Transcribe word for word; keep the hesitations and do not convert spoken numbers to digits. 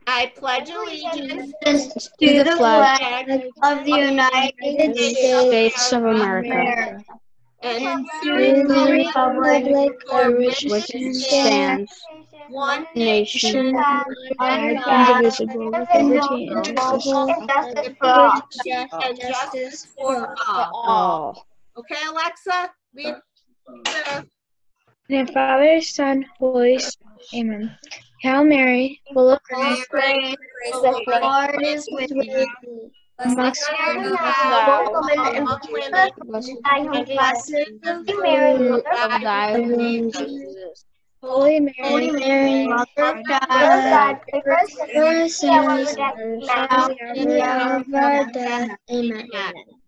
I pledge allegiance to the flag of the United United States of America, and to and the the republic republic for which which stands one nation under God, indivisible with liberty and justice and justice for all. all. Okay, Alexa, read the. In the Father, Son, Holy Spirit. Amen. Hail Mary, full of grace, grace, the Lord is with you. blessed Blessed Thou art woman thou and among blessed women, and blessed is and the Mary, fruit mother of thy Thy womb, womb, Jesus. Jesus. Holy Mary, Holy Mary, Mother of God, God, pray pray for us sinners, sinners, now now and and the hour of our death. Amen. Amen.